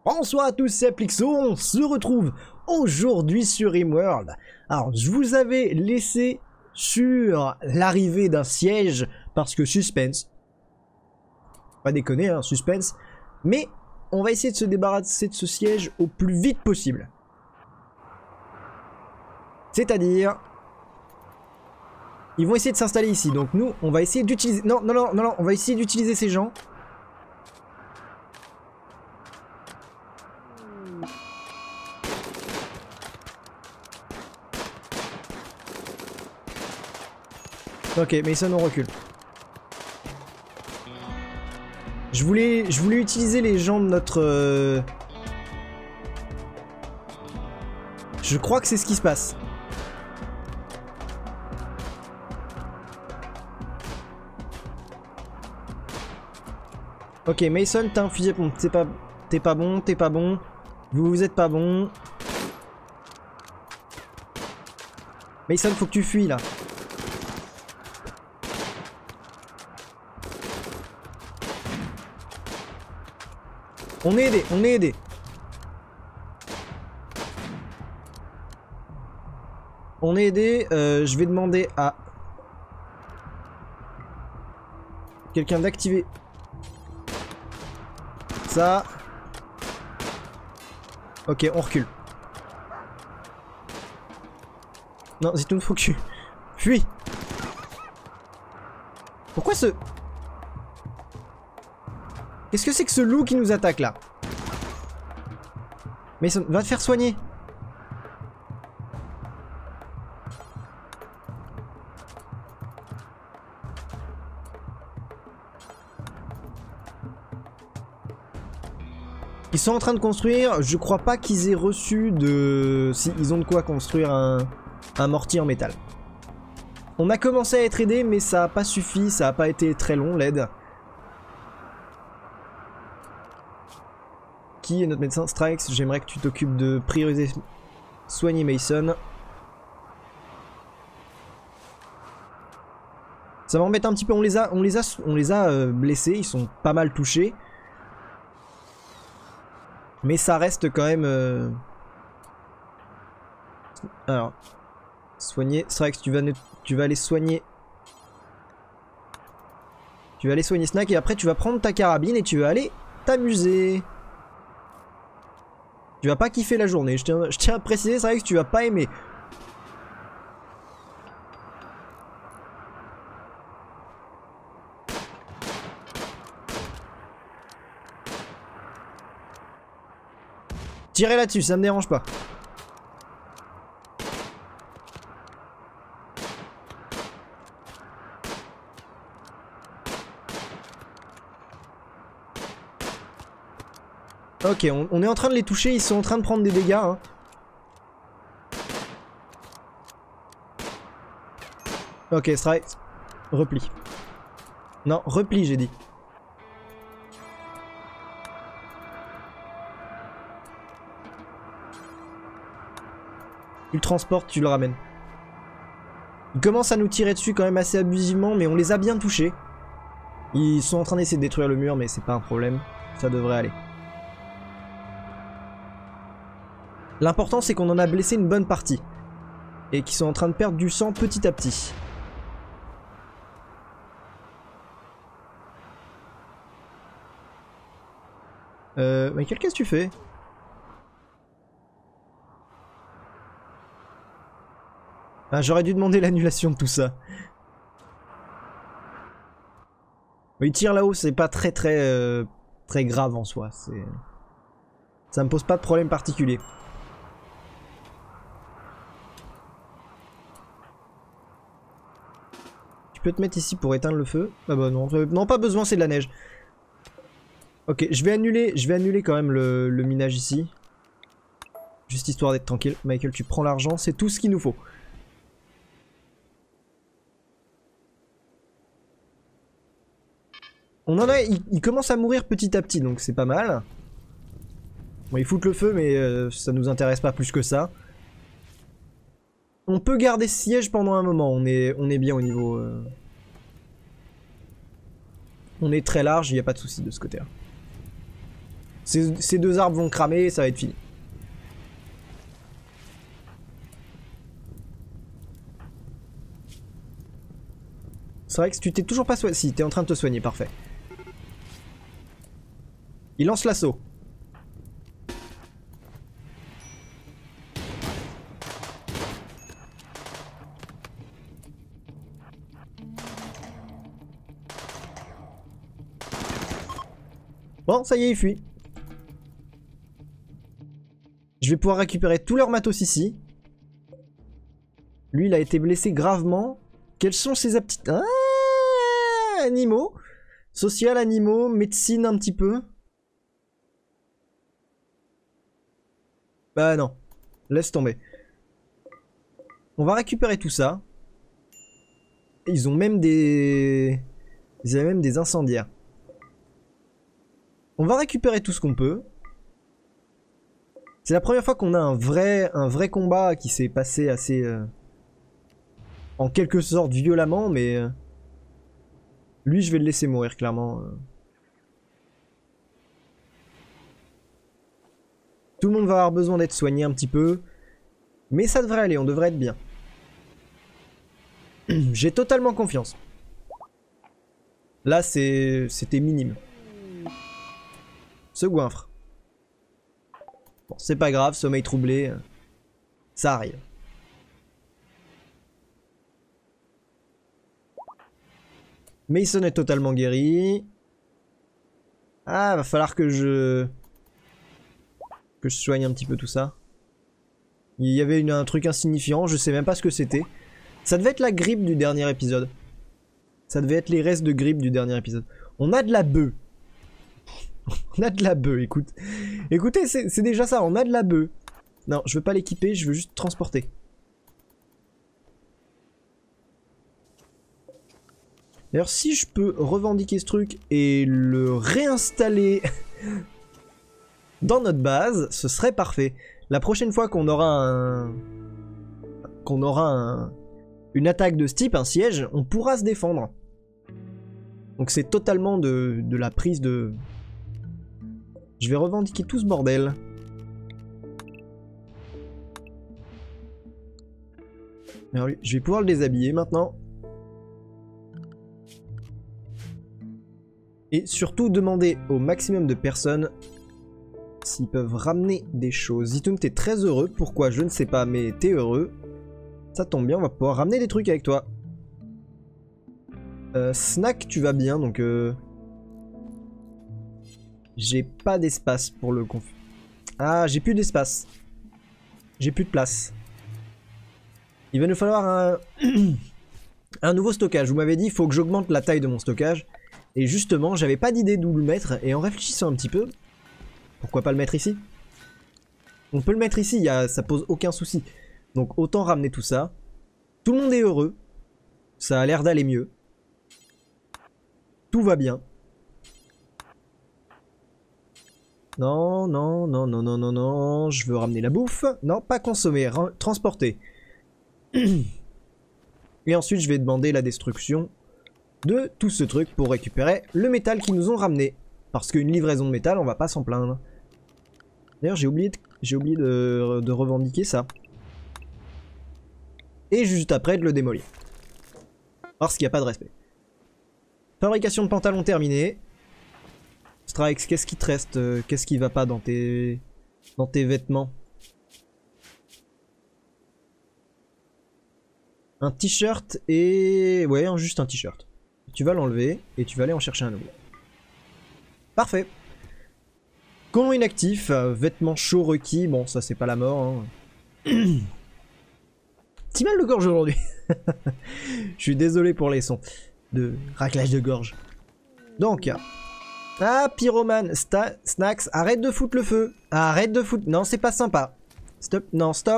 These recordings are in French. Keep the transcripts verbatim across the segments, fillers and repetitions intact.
Bonsoir à tous, c'est Plixo, on se retrouve aujourd'hui sur RimWorld. Alors, je vous avais laissé sur l'arrivée d'un siège, parce que suspense. Pas déconner, hein, suspense. Mais on va essayer de se débarrasser de ce siège au plus vite possible. C'est-à-dire... Ils vont essayer de s'installer ici, donc nous, on va essayer d'utiliser... Non, non, non, non, non, on va essayer d'utiliser ces gens. Ok, Mason, on recule. Je voulais, je voulais utiliser les gens de notre... Euh... Je crois que c'est ce qui se passe. Ok, Mason, t'as un fusil à pompe. T'es pas, t'es pas bon, t'es pas bon. Vous, vous êtes pas bon. Mason, faut que tu fuis là. On est aidé, on est aidé. On est aidé, euh, je vais demander à quelqu'un d'activer ça. Ok, on recule. Non, Zitoun, faut que tu fuis. Pourquoi ce... Qu'est-ce que c'est que ce loup qui nous attaque là? Mason, va te faire soigner. Ils sont en train de construire, je crois pas qu'ils aient reçu de... Si, ils ont de quoi construire un, un mortier en métal. On a commencé à être aidé, mais ça a pas suffi, ça a pas été très long l'aide. Qui est notre médecin? Strikes, j'aimerais que tu t'occupes de prioriser soigner Mason. Ça m'embête un petit peu, on les a, on les a, on les a euh, blessés, ils sont pas mal touchés. Mais ça reste quand même... Euh... Alors, soigner, Strikes, tu vas, ne... tu vas aller soigner... Tu vas aller soigner Snack et après tu vas prendre ta carabine et tu vas aller t'amuser. Tu vas pas kiffer la journée, je tiens, je tiens à préciser, c'est vrai que tu vas pas aimer. Tirez là-dessus, ça me dérange pas. Ok, on, on est en train de les toucher, ils sont en train de prendre des dégâts. Hein. Ok, strike. Repli. Non, repli, j'ai dit. Tu le transportes, tu le ramènes. Ils commencent à nous tirer dessus quand même assez abusivement, mais on les a bien touchés. Ils sont en train d'essayer de détruire le mur, mais c'est pas un problème. Ça devrait aller. L'important c'est qu'on en a blessé une bonne partie. Et qu'ils sont en train de perdre du sang petit à petit. Euh... Michael, qu'est-ce que tu fais? Ah, j'aurais dû demander l'annulation de tout ça. Il tire là-haut, c'est pas très très... Euh, très grave en soi. C'est... Ça me pose pas de problème particulier. Tu peux te mettre ici pour éteindre le feu? Ah bah non, non pas besoin, c'est de la neige. Ok, je vais annuler, je vais annuler quand même le, le minage ici. Juste histoire d'être tranquille. Michael, tu prends l'argent, c'est tout ce qu'il nous faut. On en a, il, il commence à mourir petit à petit, donc c'est pas mal. Bon, ils foutent le feu, mais euh, ça nous intéresse pas plus que ça. On peut garder ce siège pendant un moment, on est, on est bien au niveau... Euh... On est très large, il n'y a pas de souci de ce côté-là. Ces, ces deux arbres vont cramer, ça va être fini. C'est vrai que si tu t'es toujours pas soigné... Si, t'es en train de te soigner, parfait. Il lance l'assaut. Bon, ça y est, il fuit. Je vais pouvoir récupérer tous leurs matos ici. Lui, il a été blessé gravement. Quelles sont ses aptitudes? Ah, animaux. Social, animaux, médecine un petit peu. Bah non. Laisse tomber. On va récupérer tout ça. Ils ont même des... Ils avaient même des incendiaires. On va récupérer tout ce qu'on peut. C'est la première fois qu'on a un vrai, un vrai combat qui s'est passé assez... Euh, en quelque sorte violemment, mais... Euh, lui, je vais le laisser mourir, clairement. Tout le monde va avoir besoin d'être soigné un petit peu. Mais ça devrait aller, on devrait être bien. J'ai totalement confiance. Là, c'était minime. Ce goinfre. Bon, c'est pas grave, sommeil troublé. Ça arrive. Mason est totalement guéri. Ah, va falloir que je... Que je soigne un petit peu tout ça. Il y avait une, un truc insignifiant, je sais même pas ce que c'était. Ça devait être la grippe du dernier épisode. Ça devait être les restes de grippe du dernier épisode. On a de la bœuf. On a de la bœuf, écoute. Écoutez, c'est déjà ça, on a de la bœuf. Non, je veux pas l'équiper, je veux juste transporter. D'ailleurs, si je peux revendiquer ce truc et le réinstaller dans notre base, ce serait parfait. La prochaine fois qu'on aura un... qu'on aura un... une attaque de ce type, un siège, on pourra se défendre. Donc c'est totalement de, de la prise de... Je vais revendiquer tout ce bordel. Alors, je vais pouvoir le déshabiller maintenant. Et surtout demander au maximum de personnes s'ils peuvent ramener des choses. Zitoun, t'es très heureux. Pourquoi? Je ne sais pas, mais t'es heureux. Ça tombe bien, on va pouvoir ramener des trucs avec toi. Euh, Snack, tu vas bien, donc... Euh... J'ai pas d'espace pour le conf... Ah, j'ai plus d'espace. J'ai plus de place. Il va nous falloir un... un nouveau stockage. Vous m'avez dit, il faut que j'augmente la taille de mon stockage. Et justement, j'avais pas d'idée d'où le mettre. Et en réfléchissant un petit peu, pourquoi pas le mettre ici? On peut le mettre ici, y a... ça pose aucun souci. Donc autant ramener tout ça. Tout le monde est heureux. Ça a l'air d'aller mieux. Tout va bien. Non, non, non, non, non, non, non. Je veux ramener la bouffe. Non, pas consommer, transporter. Et ensuite, je vais demander la destruction de tout ce truc pour récupérer le métal qu'ils nous ont ramené. Parce qu'une livraison de métal, on va pas s'en plaindre. D'ailleurs, j'ai oublié, de, j'ai oublié de, de revendiquer ça. Et juste après, de le démolir. Parce qu'il n'y a pas de respect. Fabrication de pantalons terminée. Strikes, qu'est-ce qui te reste? Qu'est-ce qui va pas dans tes, dans tes vêtements? Un t-shirt et... Ouais, juste un t-shirt. Tu vas l'enlever et tu vas aller en chercher un nouveau. Parfait. Colon inactif, euh, vêtements chauds requis. Bon, ça c'est pas la mort. Hein. Petit mal de gorge aujourd'hui. Je suis désolé pour les sons de raclage de gorge. Donc... Ah, pyromane, Sta Snacks, arrête de foutre le feu. Arrête de foutre... Non, c'est pas sympa. Stop, non, stop.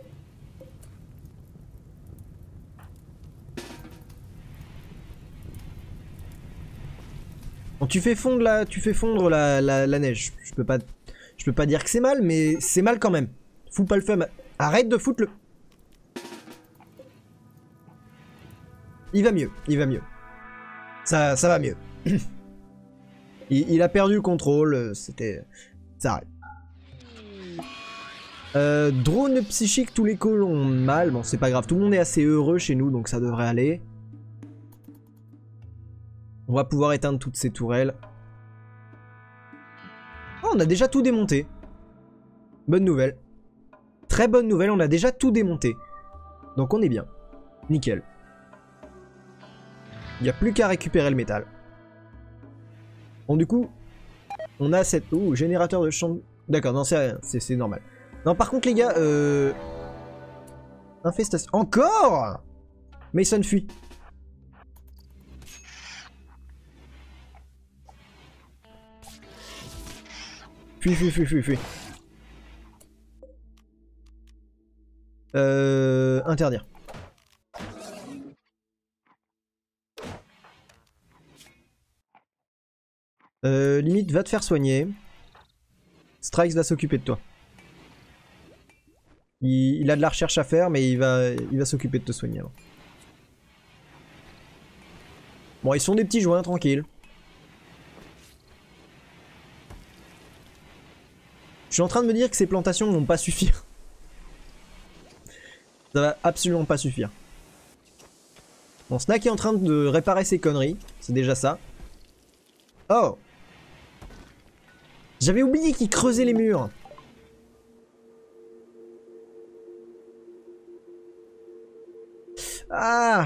Bon, tu fais fondre la, tu fais fondre la, la, la neige. Je peux pas, je peux pas dire que c'est mal, mais c'est mal quand même. Fous pas le feu. Arrête de foutre le... Il va mieux, il va mieux. Ça, ça va mieux. il, il a perdu le contrôle. C'était, Ça arrive. Euh, drone psychique, tous les colons mal. Bon, c'est pas grave. Tout le monde est assez heureux chez nous, donc ça devrait aller. On va pouvoir éteindre toutes ces tourelles. Oh, on a déjà tout démonté. Bonne nouvelle. Très bonne nouvelle, on a déjà tout démonté. Donc on est bien. Nickel. Il n'y a plus qu'à récupérer le métal. Bon, du coup, on a cette... Ouh, générateur de champ... D'accord, non, c'est rien, c'est normal. Non, par contre, les gars, euh... infestation... Encore Mason fuit. Fuis, fuis, fuis, fuis, fuis. Euh... Interdire. Euh, limite, va te faire soigner. Strikes va s'occuper de toi. Il, il a de la recherche à faire, mais il va, il va s'occuper de te soigner avant. Bon, ils sont des petits joints, tranquille. Je suis en train de me dire que ces plantations vont pas suffire. Ça va absolument pas suffire. Bon, Snack est en train de réparer ses conneries. C'est déjà ça. Oh! J'avais oublié qu'il creusait les murs. Ah!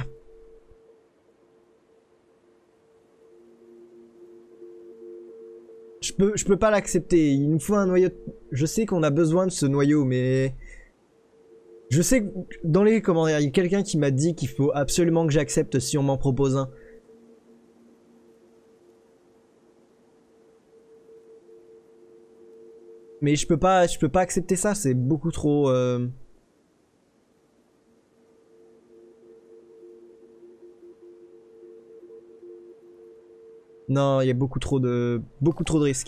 Je peux, je peux pas l'accepter. Il nous faut un noyau. Je sais qu'on a besoin de ce noyau, mais... Je sais que dans les commentaires, il y a quelqu'un qui m'a dit qu'il faut absolument que j'accepte si on m'en propose un. Mais je peux pas, je peux pas accepter ça, c'est beaucoup trop... Euh... Non, il y a beaucoup trop de, beaucoup trop de risques.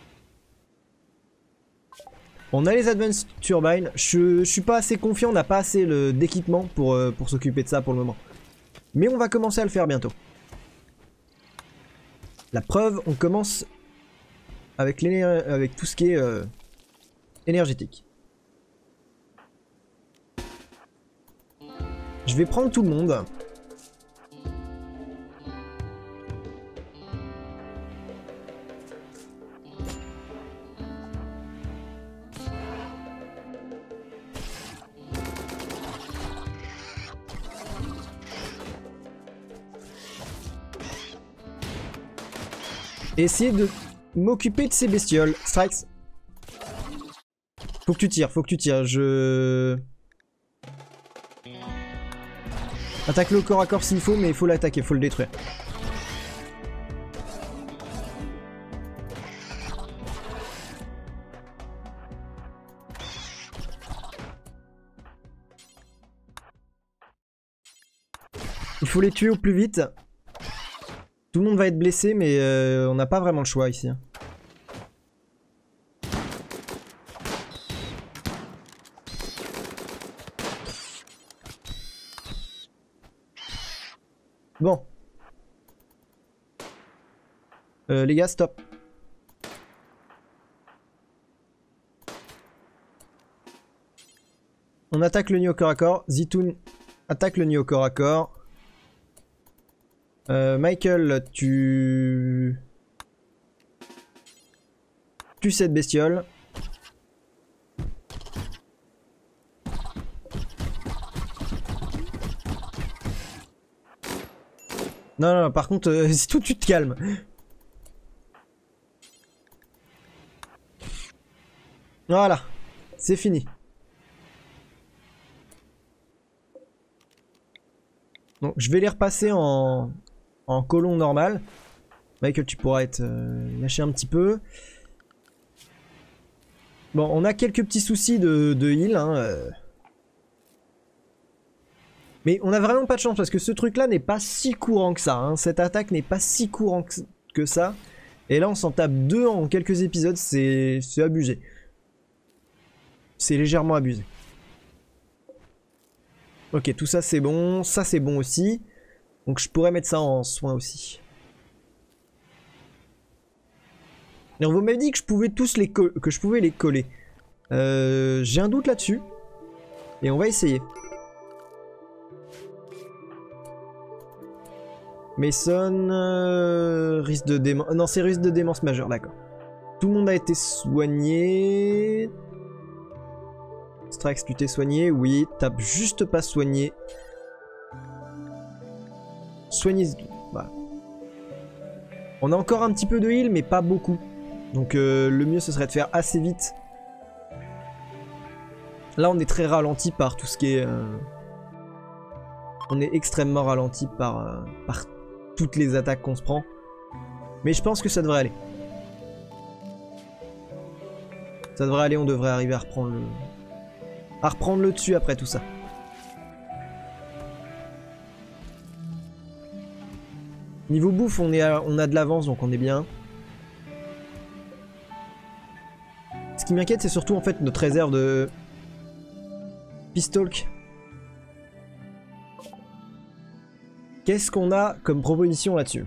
On a les Advanced Turbines. Je, je suis pas assez confiant, on n'a pas assez d'équipement pour, euh, pour s'occuper de ça pour le moment. Mais on va commencer à le faire bientôt. La preuve, on commence avec, avec tout ce qui est euh, énergétique. Je vais prendre tout le monde. Essayer de m'occuper de ces bestioles. Strikes. Faut que tu tires, faut que tu tires. Je... Attaque-le au corps à corps s'il faut, mais il faut l'attaquer, faut le détruire. Il faut les tuer au plus vite. Tout le monde va être blessé, mais euh, on n'a pas vraiment le choix ici. Bon. Euh, les gars, stop. On attaque le nid au corps à corps. Zitoun attaque le nid au corps à corps. Euh, Michael, tu... Tu cette bestiole. Non, non, non, par contre, euh, c'est tout, tu te calmes. Voilà, c'est fini. Donc, je vais les repasser en... en colon normal. Michael, tu pourras être euh, lâché un petit peu. Bon, on a quelques petits soucis de, de heal. Hein, euh. Mais on a vraiment pas de chance parce que ce truc-là n'est pas si courant que ça. Hein. Cette attaque n'est pas si courant que, que ça. Et là, on s'en tape deux en quelques épisodes. C'est abusé. C'est légèrement abusé. Ok, tout ça c'est bon. Ça c'est bon aussi. Donc je pourrais mettre ça en soin aussi. Alors vous m'avez dit que je pouvais tous les que je pouvais les coller. Euh, J'ai un doute là-dessus. Et on va essayer. Mason, euh, risque de démence... Non, c'est risque de démence majeure, d'accord. Tout le monde a été soigné. Strax, tu t'es soigné? Oui, t'as juste pas soigné. Soignez tout. Voilà. On a encore un petit peu de heal, mais pas beaucoup. Donc euh, le mieux, ce serait de faire assez vite. Là, on est très ralenti par tout ce qui est... Euh... On est extrêmement ralenti par, euh, par toutes les attaques qu'on se prend. Mais je pense que ça devrait aller. Ça devrait aller, on devrait arriver à reprendre le... à reprendre le dessus après tout ça. Niveau bouffe, on, est à... on a de l'avance, donc on est bien. Ce qui m'inquiète, c'est surtout en fait notre réserve de... Pistalk. Qu'est-ce qu'on a comme proposition là-dessus?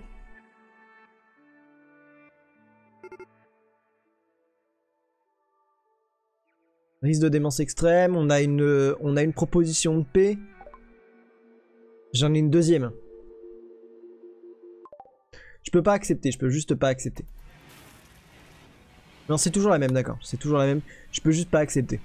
Risque de démence extrême, on a une, on a une proposition de paix. J'en ai une deuxième. Je peux pas accepter, je peux juste pas accepter. Non, c'est toujours la même, d'accord. C'est toujours la même. Je peux juste pas accepter.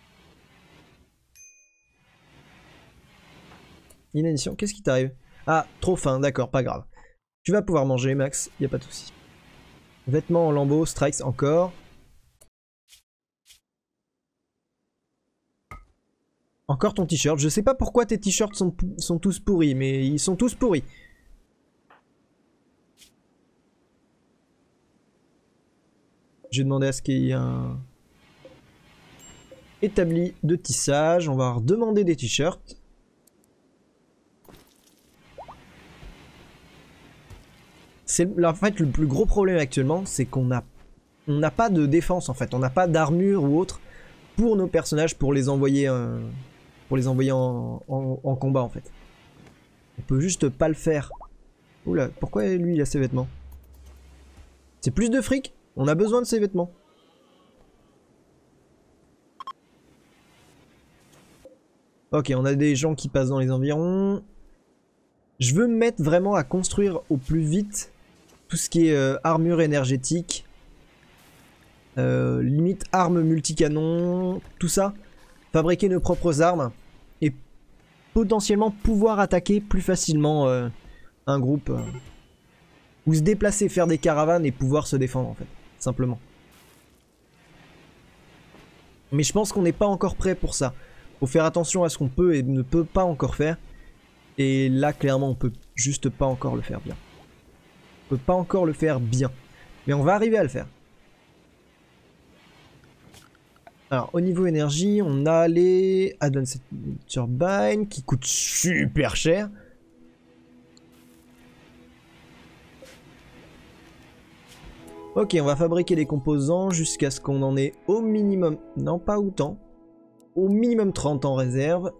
Inanition, qu'est-ce qui t'arrive? Ah, trop faim, d'accord, pas grave. Tu vas pouvoir manger, Max, y a pas de souci. Vêtements en lambeaux, strikes encore. Encore ton t-shirt. Je sais pas pourquoi tes t-shirts sont, sont tous pourris, mais ils sont tous pourris. Je vais demander à ce qu'il y ait un... établi de tissage. On va redemander des t-shirts. C'est en fait le plus gros problème actuellement, c'est qu'on a on n'a pas de défense en fait, on n'a pas d'armure ou autre pour nos personnages pour les envoyer euh, pour les envoyer en, en, en combat en fait. On peut juste pas le faire. Oula, pourquoi lui il a ses vêtements? C'est plus de fric, on a besoin de ses vêtements. Ok, on a des gens qui passent dans les environs. Je veux me mettre vraiment à construire au plus vite tout ce qui est euh, armure énergétique, euh, limite armes multicanons, tout ça. Fabriquer nos propres armes et potentiellement pouvoir attaquer plus facilement euh, un groupe. Euh, ou se déplacer, faire des caravanes et pouvoir se défendre en fait, simplement. Mais je pense qu'on n'est pas encore prêt pour ça. Faut faire attention à ce qu'on peut et ne peut pas encore faire. Et là, clairement, on peut juste pas encore le faire bien. On peut pas encore le faire bien. Mais on va arriver à le faire. Alors, au niveau énergie, on a les Advanced Turbine qui coûtent super cher. Ok, on va fabriquer les composants jusqu'à ce qu'on en ait au minimum... Non, pas autant. Au minimum trente en réserve.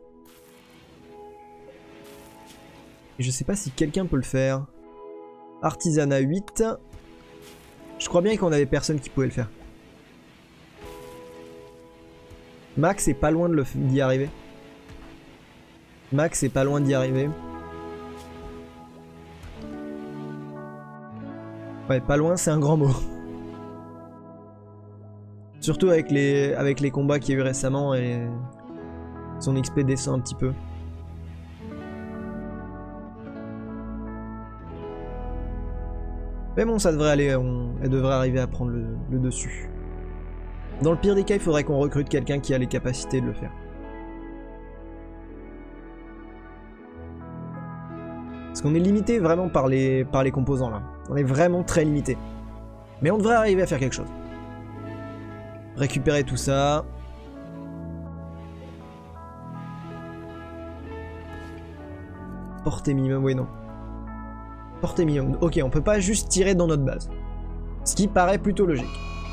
Et je sais pas si quelqu'un peut le faire. Artisanat huit. Je crois bien qu'on avait personne qui pouvait le faire. Max est pas loin de le d'y arriver. Max est pas loin d'y arriver. Ouais, pas loin, c'est un grand mot. Surtout avec les, avec les combats qu'il y a eu récemment et son X P descend un petit peu. Mais bon, ça devrait aller, on, elle devrait arriver à prendre le, le dessus. Dans le pire des cas, il faudrait qu'on recrute quelqu'un qui a les capacités de le faire. Parce qu'on est limité vraiment par les, par les composants là. On est vraiment très limité. Mais on devrait arriver à faire quelque chose. Récupérer tout ça. Portée minimum, oui non. Portée minimum. Ok, on peut pas juste tirer dans notre base. Ce qui paraît plutôt logique.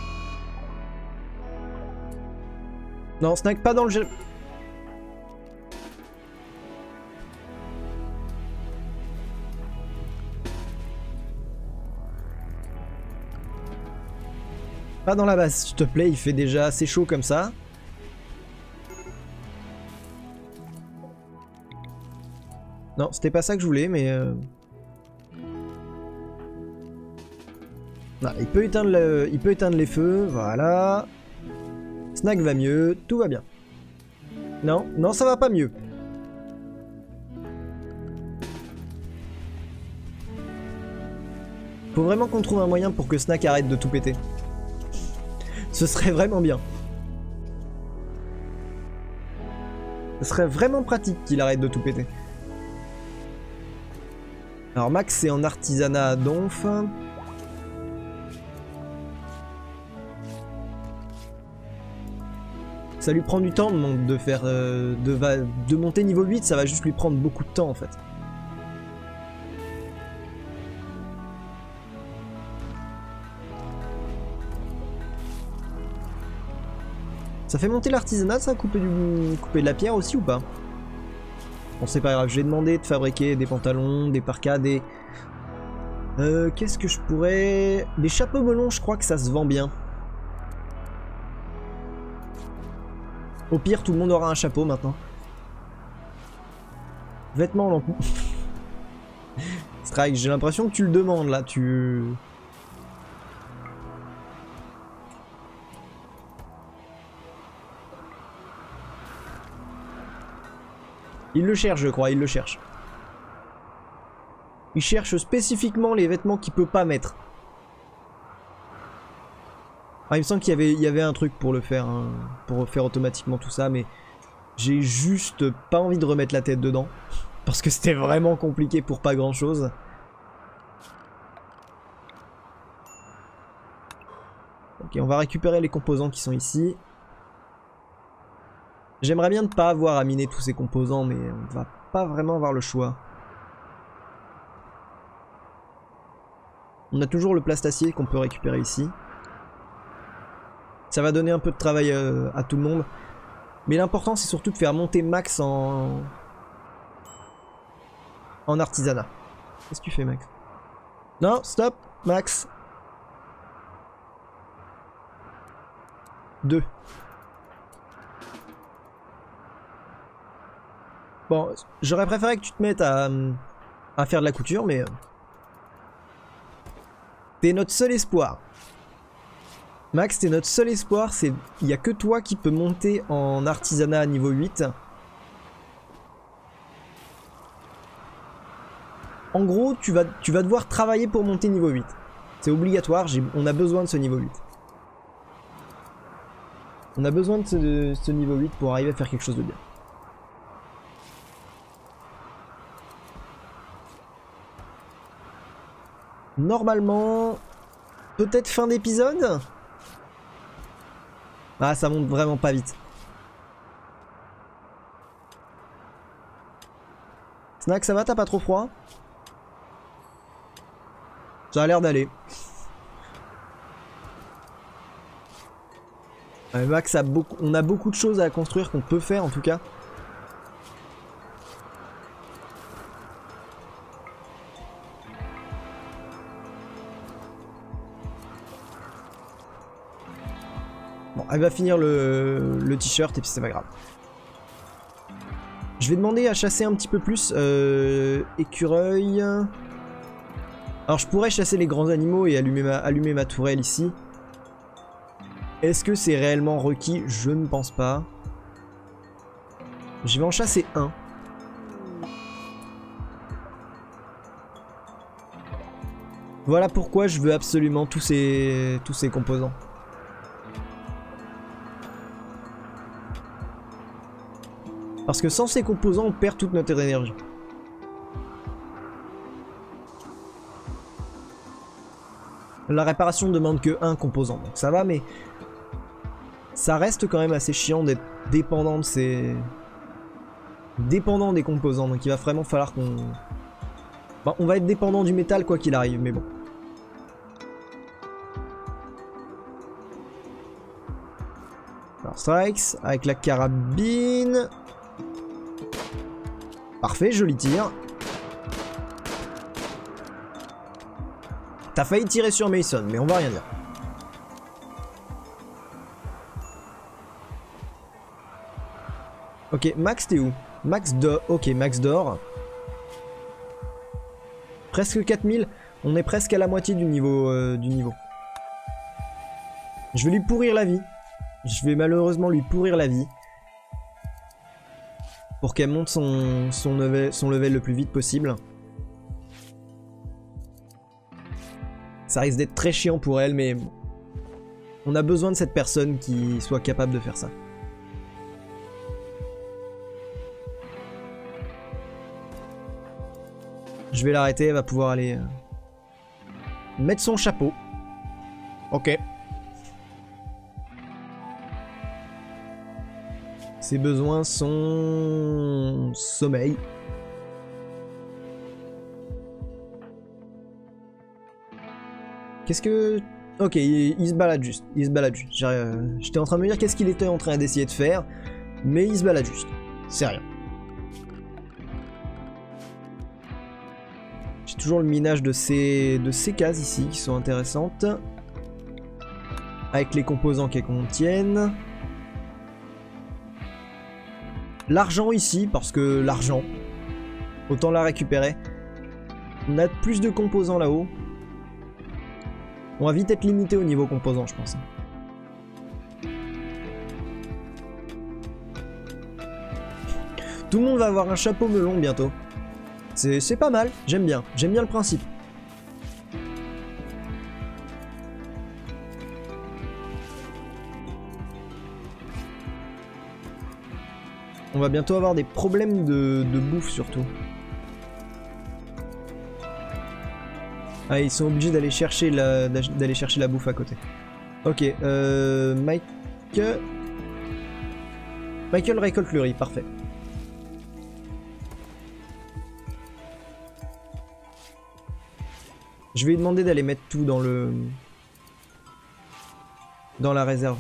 Non, snack pas dans le jeu. Pas dans la base, s'il te plaît, il fait déjà assez chaud comme ça. Non, c'était pas ça que je voulais, mais... Euh... Ah, il peut éteindre le... il peut éteindre les feux, voilà. Snack va mieux, tout va bien. Non, non, ça va pas mieux. Faut vraiment qu'on trouve un moyen pour que Snack arrête de tout péter. Ce serait vraiment bien. Ce serait vraiment pratique qu'il arrête de tout péter. Alors Max c'est en artisanat à Donf. Ça lui prend du temps de, de faire euh, de, de monter niveau huit, ça va juste lui prendre beaucoup de temps en fait. Ça fait monter l'artisanat, ça, couper, du... couper de la pierre aussi ou pas? Bon, c'est pas grave, je vais demander de fabriquer des pantalons, des parkas, des... Euh, qu'est-ce que je pourrais... Des chapeaux melons, je crois que ça se vend bien. Au pire, tout le monde aura un chapeau maintenant. Vêtements non. Strike, j'ai l'impression que tu le demandes là, tu... Il le cherche, je crois, il le cherche. Il cherche spécifiquement les vêtements qu'il peut pas mettre. Ah, il me semble qu'il y avait, il y avait un truc pour le faire, hein, pour faire automatiquement tout ça, mais j'ai juste pas envie de remettre la tête dedans. Parce que c'était vraiment compliqué pour pas grand chose. Ok, on va récupérer les composants qui sont ici. J'aimerais bien ne pas avoir à miner tous ces composants, mais on va pas vraiment avoir le choix. On a toujours le plastacier qu'on peut récupérer ici. Ça va donner un peu de travail euh, à tout le monde. Mais l'important c'est surtout de faire monter Max en... en artisanat. Qu'est-ce que tu fais Max? Non, stop, Max. Deux. Bon, j'aurais préféré que tu te mettes à, à faire de la couture, mais... T'es notre seul espoir. Max, t'es notre seul espoir, c'est... Il n'y a que toi qui peux monter en artisanat à niveau huit. En gros, tu vas, tu vas devoir travailler pour monter niveau huit. C'est obligatoire, on a besoin de ce niveau huit. On a besoin de ce, de ce niveau huit pour arriver à faire quelque chose de bien. Normalement, peut-être fin d'épisode. Ah, ça monte vraiment pas vite. Snack, ça va? T'as pas trop froid? Ça a l'air d'aller. Ouais, Max a beaucoup, on a beaucoup de choses à construire qu'on peut faire en tout cas. Bon, elle va finir le, le t-shirt et puis c'est pas grave. Je vais demander à chasser un petit peu plus. Euh, écureuil. Alors je pourrais chasser les grands animaux et allumer ma, allumer ma tourelle ici. Est-ce que c'est réellement requis? Je ne pense pas. Je vais en chasser un. Voilà pourquoi je veux absolument tous ces, tous ces composants. Parce que sans ces composants, on perd toute notre énergie. La réparation ne demande que un composant, donc ça va, mais ça reste quand même assez chiant d'être dépendant de ces... dépendant des composants, donc il va vraiment falloir qu'on... Bon, on va être dépendant du métal quoi qu'il arrive, mais bon. Alors strikes, avec la carabine... Parfait, joli tir. T'as failli tirer sur Mason, mais on va rien dire. Ok, Max, t'es où? Max dort. Ok, Max dort. Presque quatre mille. On est presque à la moitié du niveau, euh, du niveau. Je vais lui pourrir la vie. Je vais malheureusement lui pourrir la vie. Pour qu'elle monte son, son, level, son level le plus vite possible. Ça risque d'être très chiant pour elle, mais on a besoin de cette personne qui soit capable de faire ça. Je vais l'arrêter, elle va pouvoir aller euh, mettre son chapeau. Ok. Ses besoins sont sommeil. Qu'est-ce que... Ok, il, il se balade juste. Il se balade juste. Euh, J'étais en train de me dire qu'est-ce qu'il était en train d'essayer de faire. Mais il se balade juste. C'est rien. J'ai toujours le minage de ces, de ces cases ici qui sont intéressantes. Avec les composants qu'elles contiennent. L'argent ici, parce que l'argent, autant la récupérer. On a plus de composants là-haut. On va vite être limité au niveau composants, je pense. Tout le monde va avoir un chapeau melon bientôt. C'est pas mal, j'aime bien. J'aime bien le principe. On va bientôt avoir des problèmes de, de bouffe surtout. Ah, ils sont obligés d'aller chercher la d'aller chercher la bouffe à côté. Ok, euh, Mike... Michael récolte le riz, parfait. Je vais lui demander d'aller mettre tout dans le... dans la réserve.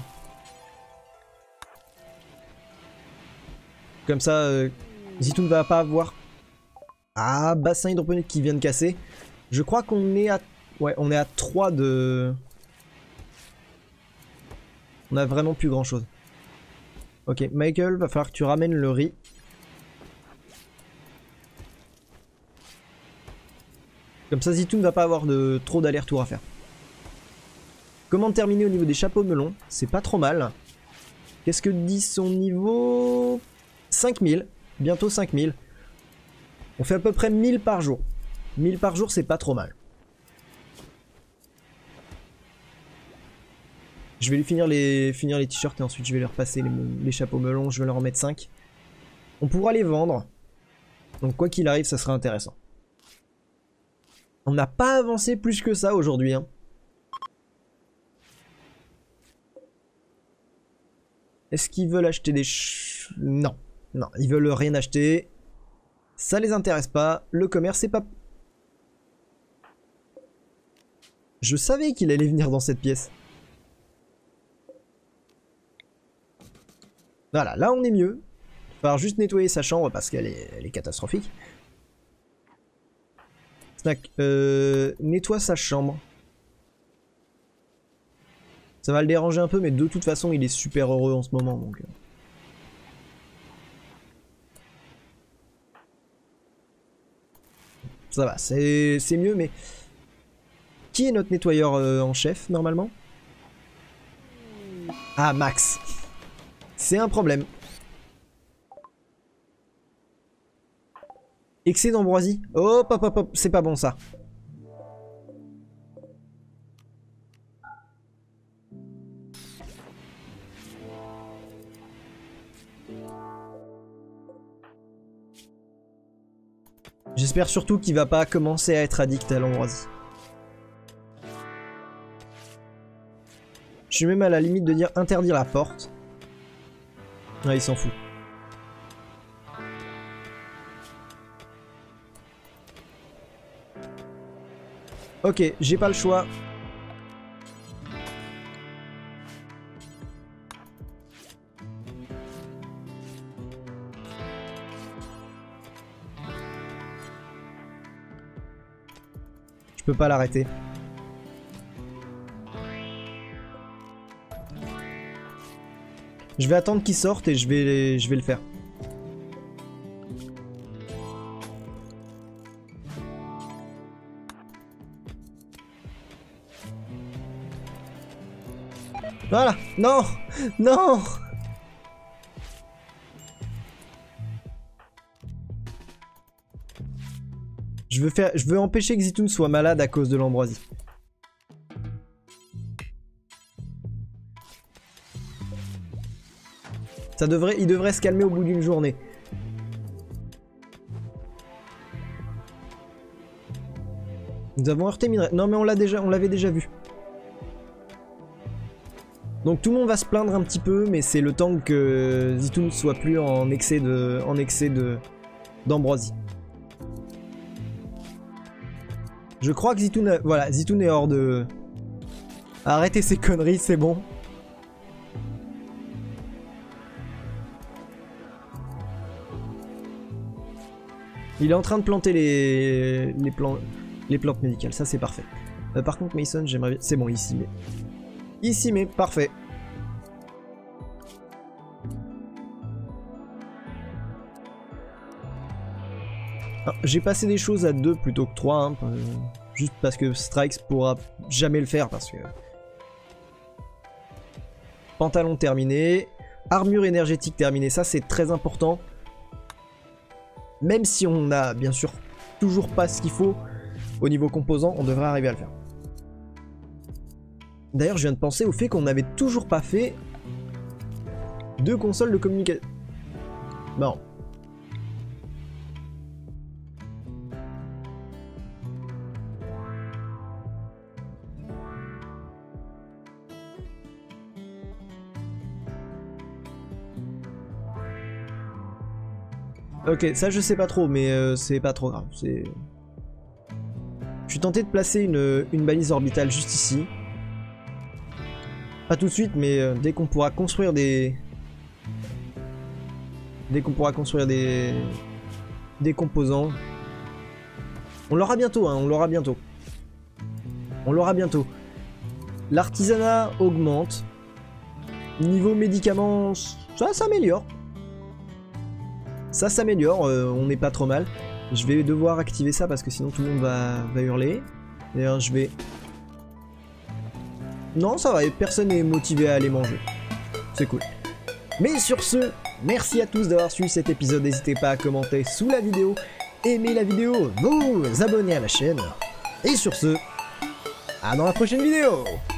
Comme ça, euh, Zitoun ne va pas avoir... Ah, bassin hydroponique qui vient de casser. Je crois qu'on est à... Ouais, on est à trois de... On a vraiment plus grand chose. Ok, Michael, va falloir que tu ramènes le riz. Comme ça, Zitoun ne va pas avoir de... trop d'aller-retour à faire. Comment terminer au niveau des chapeaux melons? C'est pas trop mal. Qu'est-ce que dit son niveau? cinq mille. Bientôt cinq mille. On fait à peu près mille par jour. mille par jour, c'est pas trop mal. Je vais lui finir les, finir les t-shirts et ensuite je vais leur passer les, les chapeaux melons. Je vais leur en mettre cinq. On pourra les vendre. Donc quoi qu'il arrive, ça sera intéressant. On n'a pas avancé plus que ça aujourd'hui. Hein. Est-ce qu'ils veulent acheter des... Ch... Non. Non, ils veulent rien acheter. Ça les intéresse pas. Le commerce, c'est pas... Je savais qu'il allait venir dans cette pièce. Voilà, là on est mieux. Il va falloir juste nettoyer sa chambre parce qu'elle est, elle est catastrophique. Snack, euh, nettoie sa chambre. Ça va le déranger un peu, mais de toute façon, il est super heureux en ce moment. Donc... Ça va, c'est mieux, mais... Qui est notre nettoyeur euh, en chef, normalement? Ah, Max. C'est un problème. Excès d'ambroisie. Hop, hop, hop, hop, c'est pas bon ça. J'espère surtout qu'il va pas commencer à être addict à l'ambroisie. Je suis même à la limite de dire interdire la porte. Ah, il s'en fout. Ok, j'ai pas le choix. Je peux pas l'arrêter. Je vais attendre qu'il sorte et je vais, je vais le faire. Voilà. Non. Non. Je veux faire, je veux empêcher que Zitoun soit malade à cause de l'ambroisie. Ça devrait, il devrait se calmer au bout d'une journée. Nous avons heurté Minerai. Non mais on l'a déjà, on l'avait déjà vu. Donc tout le monde va se plaindre un petit peu, mais c'est le temps que Zitoun soit plus en excès de, en excès de d'ambroisie. Je crois que Zitoun, a... voilà, Zitoun est hors de... Arrêtez ces conneries, c'est bon. Il est en train de planter les, les, plans... les plantes médicales, ça c'est parfait. Euh, par contre Mason, j'aimerais bien... C'est bon, ici, mais... Ici, mais parfait. J'ai passé des choses à deux plutôt que trois, hein, euh, juste parce que Strikes pourra jamais le faire, parce que... Pantalon terminé, armure énergétique terminée, ça c'est très important. Même si on a bien sûr toujours pas ce qu'il faut au niveau composant, on devrait arriver à le faire. D'ailleurs je viens de penser au fait qu'on n'avait toujours pas fait deux consoles de communication. Bon. Ok, ça je sais pas trop, mais euh, c'est pas trop grave. C'est... Je suis tenté de placer une, une balise orbitale juste ici. Pas tout de suite, mais euh, dès qu'on pourra construire des... Dès qu'on pourra construire des... Des composants. On l'aura bientôt, hein, on l'aura bientôt. On l'aura bientôt. L'artisanat augmente. Niveau médicaments, ça s'améliore. Ça s'améliore, euh, on n'est pas trop mal. Je vais devoir activer ça parce que sinon tout le monde va, va hurler. D'ailleurs je vais... Non ça va, personne n'est motivé à aller manger. C'est cool. Mais sur ce, merci à tous d'avoir suivi cet épisode. N'hésitez pas à commenter sous la vidéo, aimer la vidéo, vous abonner à la chaîne. Et sur ce, à dans la prochaine vidéo.